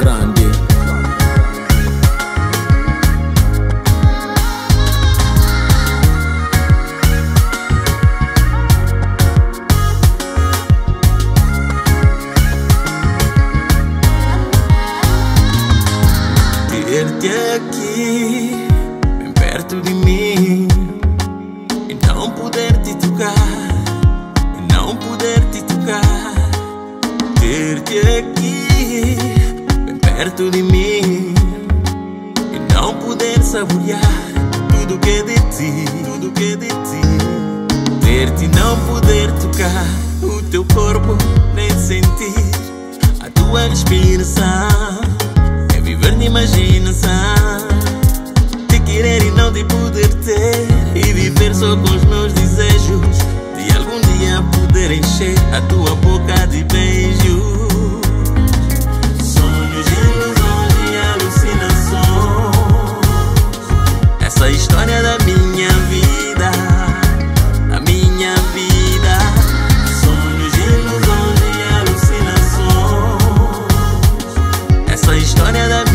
grande. Ter-te aqui, bem perto de mim, e não poder te tocar, e não poder te tocar. Ter-te aqui, bem perto de mim, e não poder saborear tudo que é de ti, tudo que é de ti. Ter-te e não poder tocar o teu corpo, nem sentir a tua respiração. Viver de imaginação, te querer e não te poder ter, e viver só com os meus desejos de algum dia poder encher a tua boca de beijos. Sonhos, ilusões e alucinações, essa história da minha vida, da minha vida. Sonhos, ilusões e alucinações, essa história da